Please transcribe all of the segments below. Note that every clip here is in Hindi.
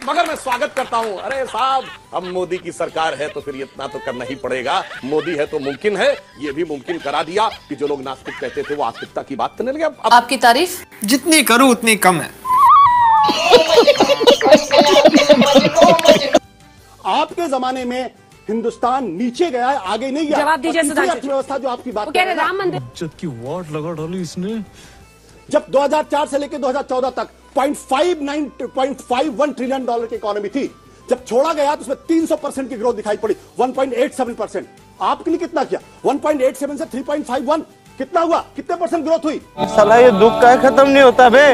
मगर मैं स्वागत करता हूं। अरे साहब, अब मोदी की सरकार है तो फिर इतना तो करना ही पड़ेगा। मोदी है तो मुमकिन है, ये भी मुमकिन करा दिया कि जो लोग नास्तिक कहते थे वो आस्तिकता की बात करने लगे। अब आपकी तारीफ जितनी करूं उतनी कम है। आपके जमाने में हिंदुस्तान नीचे गया है, आगे नहीं गया। जवाब दीजिए सुधांशु। अर्थव्यवस्था जो आपकी बात कह रहे राम मंदिर की वाट लगा डाली इसने। जब 2004 से लेकर 2014 तक 0.51 ट्रिलियन डॉलर की इकोनॉमी थी, जब छोड़ा गया तो उसमें 300% की ग्रोथ दिखाई पड़ी, 1.87%। आपके लिए कितना किया? 1.87 से 3.51 कितना हुआ? कितने परसेंट ग्रोथ हुई? साला ये दुख का खत्म नहीं होता बे।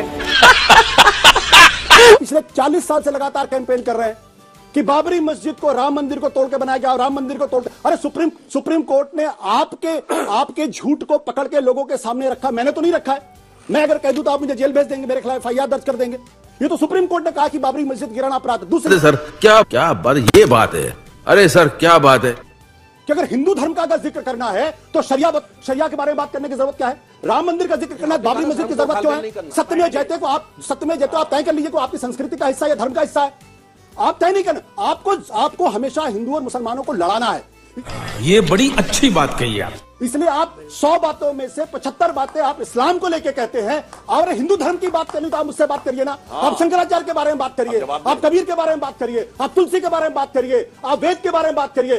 पिछले 40 साल से लगातार कैंपेन कर रहे हैं कि बाबरी मस्जिद को, राम मंदिर को तोड़ के बनाया गया, और राम मंदिर को तोड़। अरे सुप्रीम कोर्ट ने आपके झूठ को पकड़ के लोगों के सामने रखा, मैंने तो नहीं रखा है। मैं अगर कह दूं तो आप मुझे जेल भेज देंगे, मेरे खिलाफ एफआईआर दर्ज कर देंगे। ये तो सुप्रीम कोर्ट ने कहा कि बाबरी मस्जिद गिराना अपराध है। दूसरे सर क्या बात, ये बात है? अरे सर क्या बात है कि अगर हिंदू धर्म का अगर जिक्र करना है तो शरिया के बारे में बात करने की जरूरत क्या है? राम मंदिर का जिक्र करना है, बाबरी मस्जिद की जरूरत क्यों है? सत्यमेव जयते को आप तय कर लीजिए को आपकी संस्कृति का हिस्सा या धर्म का हिस्सा है। आप तय नहीं करना। आपको हमेशा हिंदू और मुसलमानों को लड़ाना है। ये बड़ी अच्छी बात कही आप। इसलिए आप 100 बातों में से 75 बातें आप इस्लाम को लेके कहते हैं, और हिंदू धर्म की बात करनी तो आप मुझसे बात करिए ना। आप शंकराचार्य के बारे में बात करिए, आप कबीर के बारे में बात करिए, आप तुलसी के बारे में बात करिए, आप वेद के बारे में बात करिए,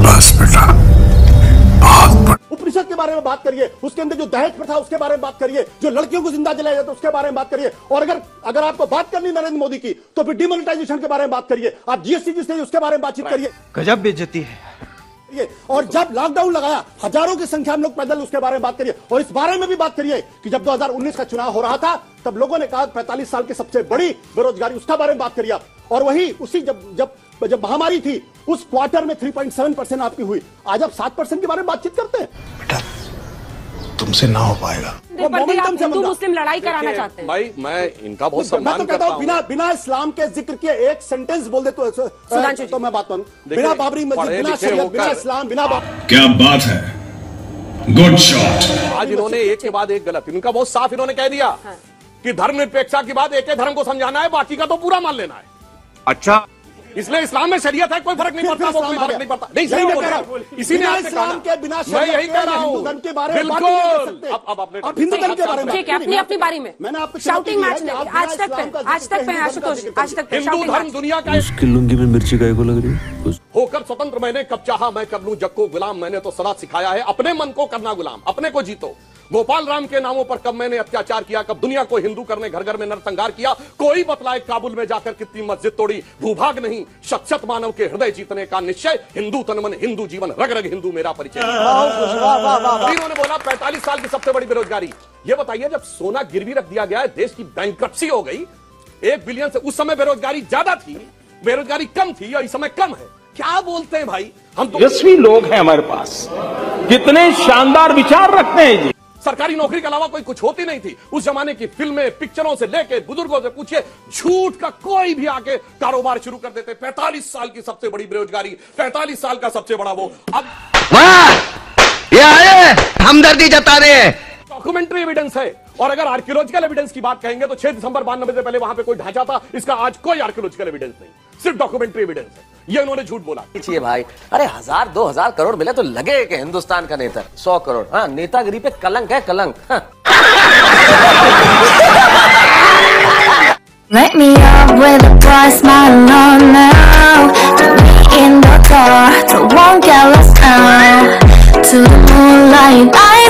उपनिषद के बारे में बात करिए, उसके अंदर जो दहेज प्रथा उसके बारे में बात करिए, जो लड़कियों को जिंदा जलाया जाता है उसके बारे में बात करिए। और अगर आपको बात करनी नरेंद्र मोदी की तो फिर डिमोनेटाइजेशन के बारे में बात करिए, आप जीएसटी जिससे उसके बारे में बातचीत करिए। गजब बेइज्जती है। और जब लॉकडाउन लगाया हजारों की संख्या में लोग पैदल, उसके बारे में बात करिए। और इस बारे में भी बात करिए कि जब 2019 का चुनाव हो रहा था तब लोगों ने कहा 45 साल की सबसे बड़ी बेरोजगारी, उसका बारे में बात करिए। और वही उसी जब महामारी थी उस क्वार्टर में 3.7% आपकी हुई। आज आप 7% के बारे में बातचीत करते हैं। बेटा तुमसे ना हो पाएगा। हिंदू मुस्लिम लड़ाई कराना चाहते हैं। भाई मैं इनका बहुत सम्मान करता हूं। बिना इस्लाम के जिक्र किए एक सेंटेंस बोल दे तो मैं बात मानूं। बिना बाबरी मस्जिद, बिना शरीयत, बिना इस्लाम, बिना क्या बात है, गुड शॉट। आज इन्होंने एक के बाद एक गलत, इनका बहुत साफ इन्होंने कह दिया कि धर्मनिरपेक्षता की बात एक ही धर्म को समझाना है, बाकी का तो पूरा मान लेना है। अच्छा, इसलिए इस्लाम में शरीयत है, कोई फर्क नहीं पड़ता, वो कोई फर्क नहीं पड़ता। नहीं, सही बोल रहा हूं। इसीलिए इस्लाम के बिना मैं यही कह रहा हूं, हिंदू धर्म के बारे में बात बिल्कुल। नहीं कर सकते। अब हिंदू धर्म के बारे में ठीक है, अपनी बारी में मैंने आपको शाउटिंग मैच नहीं। आज तक पे आशुतोष, आज तक हिंदू धर्म दुनिया का उसकी लुंगी में मिर्ची गाय को लग रही है। होकर स्वतंत्र मैंने कब चाहा मैं कर लूं जग को गुलाम, मैंने तो सदा सिखाया है अपने मन को करना गुलाम, अपने को जीतो। गोपाल राम के नामों पर कब मैंने अत्याचार किया, कब दुनिया को हिंदू करने घर घर में नरसंहार किया। कोई बतलाए काबुल में जाकर कितनी मस्जिद तोड़ी। भूभाग नहीं शत मानव के हृदय जीतने का निश्चय, हिंदू तन मन हिंदू जीवन, रग रग हिंदू मेरा परिचय। इन्होंने बोला 45 साल की सबसे बड़ी बेरोजगारी। ये बताइए, जब सोना गिरवी रख दिया गया है, देश की बैंकरप्सी हो गई, 1 बिलियन से उस समय बेरोजगारी ज्यादा थी, बेरोजगारी कम थी, और इस समय कम है। क्या बोलते हैं भाई? हम तो यशस्वी लोग हैं हमारे पास, कितने शानदार विचार रखते हैं जी। सरकारी नौकरी के अलावा कोई कुछ होती नहीं थी। उस जमाने की फिल्में, पिक्चरों से लेके बुजुर्गों से पूछिए, झूठ का कोई भी आके कारोबार शुरू कर देते। 45 साल की सबसे बड़ी बेरोजगारी, 45 साल का सबसे बड़ा वो। अब ये आए हमदर्दी जता रहे हैं। डॉक्यूमेंट्री एविडेंस है। और अगर आर्कियोलॉजिकल एविडेंस की बात कहेंगे तो 6 दिसंबर 92 से पहले वहां पे कोई ढांचा था, इसका आज कोई आर्कियोलॉजिकल एविडेंस नहीं, सिर्फ डॉक्यूमेंट्री एविडेंस है। ये उन्होंने झूठ बोला। भाई, अरे 1000-2000 करोड़ मिले तो लगे कि हिंदुस्तान का नेता 100 करोड़। हाँ, नेतागिरी पे कलंक है, कलंक। हाँ। Wake me up with a bright smile on now. Put me in the dark, so won't get lost now. To the moonlight.